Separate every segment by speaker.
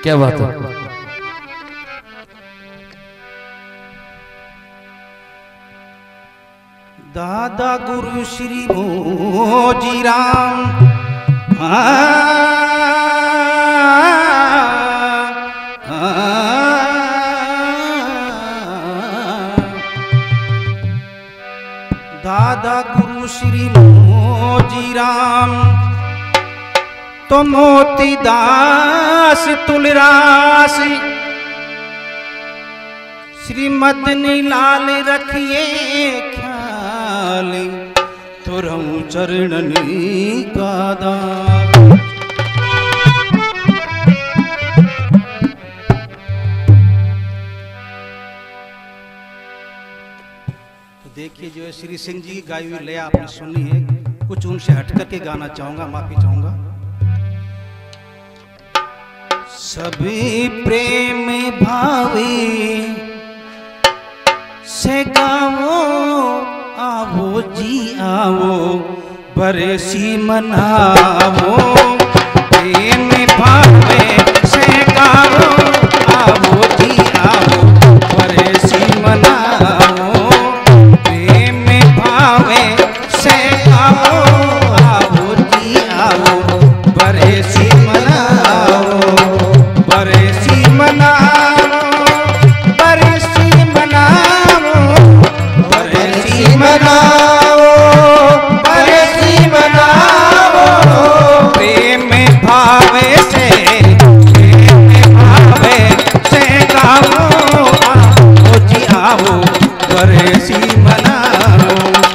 Speaker 1: क्या बात है।
Speaker 2: दादा गुरु श्री भोजी राम दादा गुरु श्री भोजी राम तो मोती दास तुलरास श्री मदनी लाल रखिए ख्याल तो रहूं चरणनी का दास। तो देखिए जो है श्री सिंह जी की गाई हुई लया आपने सुनी है, कुछ उनसे हट करके गाना चाहूंगा, माफी चाहूंगा। सभी प्रेम भावे से गावो आवो जी आवो बरसी मनावो। प्रेम भावे से गावो आवो जी आवो बरसी मनावो। प्रेम भावे से गावो आवो जी आवो बरसी मनावो। बरसी मनावो बरसी मनावो बरसी मनावो बरसी मनावो। प्रेम भावे से गावो आओ जी आओ बरसी मनावो।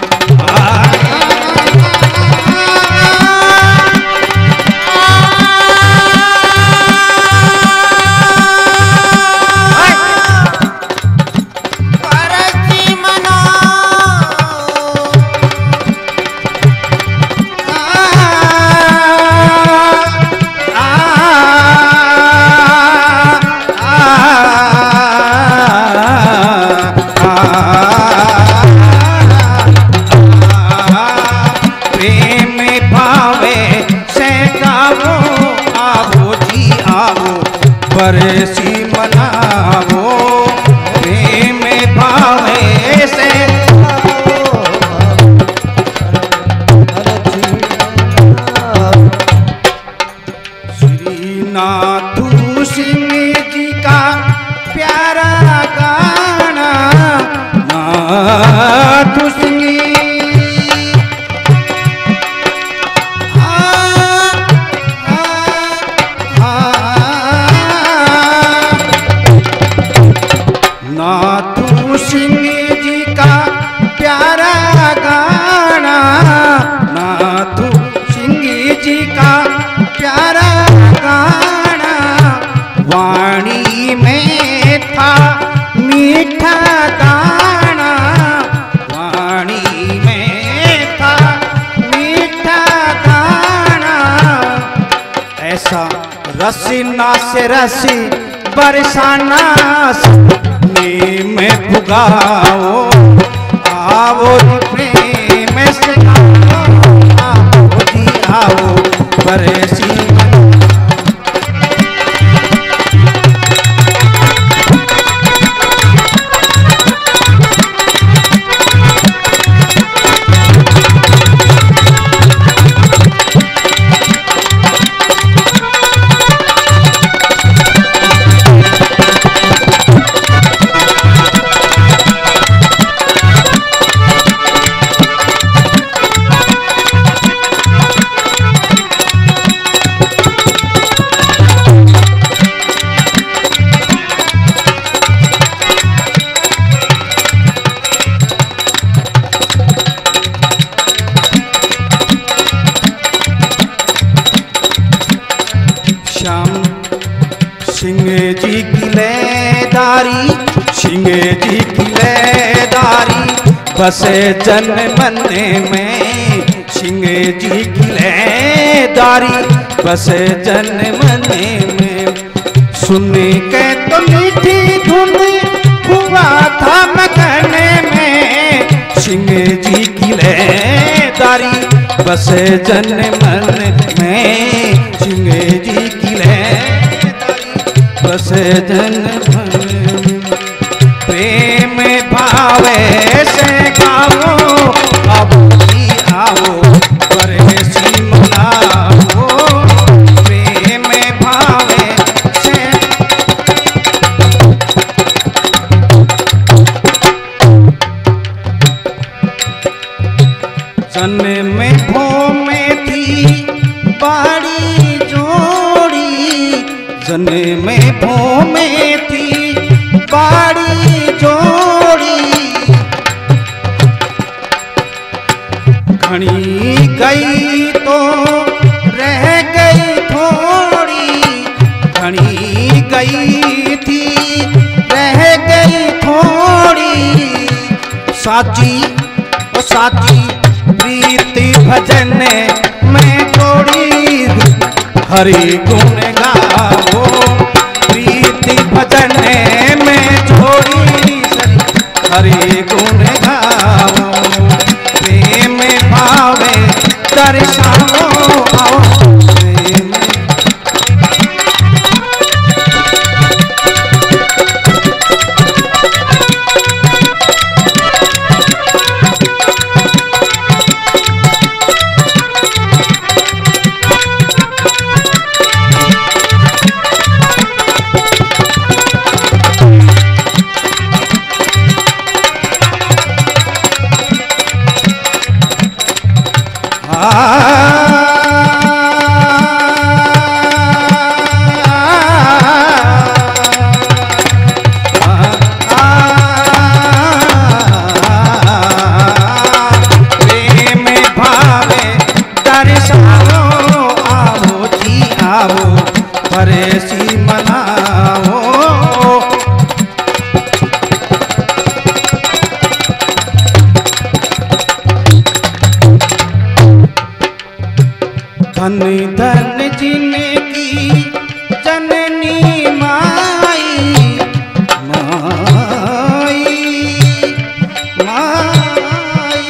Speaker 2: बरसी मनावो। प्रेम भावे से श्री नाथू सिंह जी का प्यारा गाना। नाथू सिंह नाथू सिंह जी का प्यारा गाना। नाथू सिंह जी का प्यारा गाना। वाणी में था मीठा दाना। वाणी में था मीठा दाना। ऐसा रसी ना से रसी बरसाना में पुगाओ आवो प्रेम से आओ जी आओ बरसी। सिंह जी की लेदारी सिंह जी की लेदारी बसे जन मन में। सिंह जी की लेदारी बसे जन मन में। सुन के तो मीठी धुन हुआ था मगन में। सिंह जी की लेदारी बसे जन मन में। सिंह जी की लेदारी जन प्रेम भावे से गावो अब जी आओ परदेसी मनाओ प्रेम भावे से जन्म भूमि थी बाड़ी जोड़ी जन्म भूमि थी बाड़ी जोड़ी घनी गई तो रह गई थोड़ी घनी गई थी रह गई थोड़ी साची ओ साची प्रीति भजन में जोड़ी हरि गुण गाओ प्रीति भजन में जोड़ी हरि गुण गाओ प्रेम भावे दर्शाओ आओ प्रेम परदेसी मनाओ धन धन जिनकी जननी माई माई माई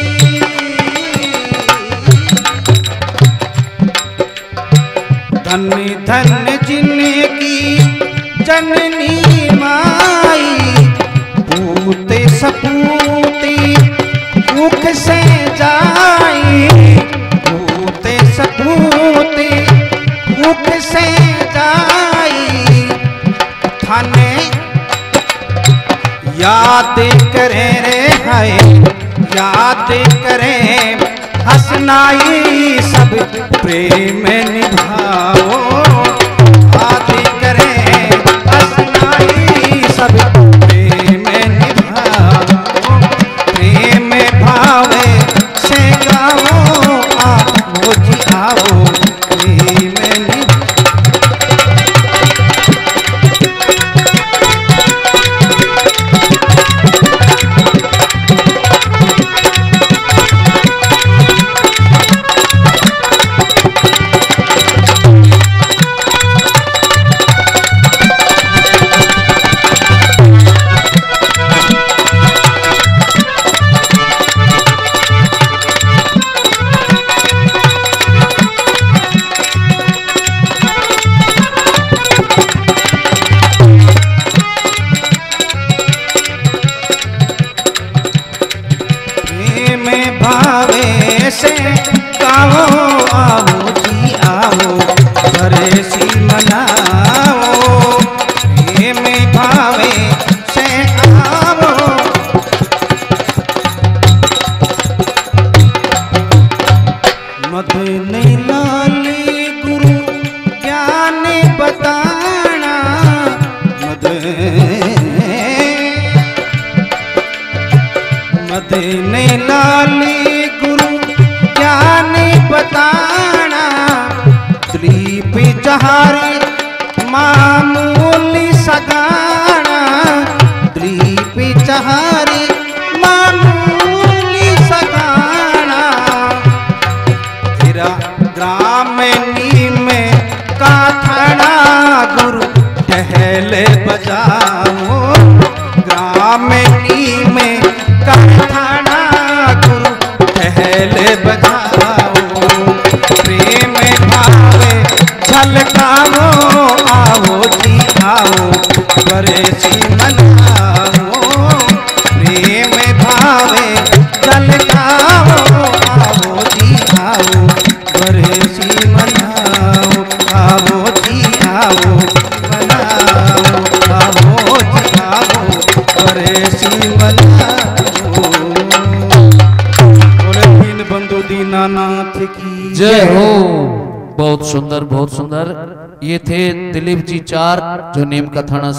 Speaker 2: धन धन जिनकी जननी माई पूते सपूते मुख से जाई पूते सपूते मुख से जाई थाने याद करे रे हाय याद करे हसनाई सब प्रेम निभाओ याद करे हसनाई सब प्रेम निभाओ प्रेम भावे से गाओ आओ जी आओ प्रेम से गाओ आओ जी आओ परदेसी मनाओ प्रेम भावे से आओ मदन लाल गुरु ज्ञान बताना मदन लाल बताना दिलीप जहारी मामूली सगाना दिलीप जहारी मामूली सगाना तेरा ग्राम में काथड़ा गुरु टहल बजाओ ग्राम में काथड़ा गुरु टहल बजाओ प्रेम भावे झलकाओ आओ जी की
Speaker 1: जय हो। बहुत सुंदर बहुत सुंदर। ये थे दिलीप जी चार जो नीम का थाना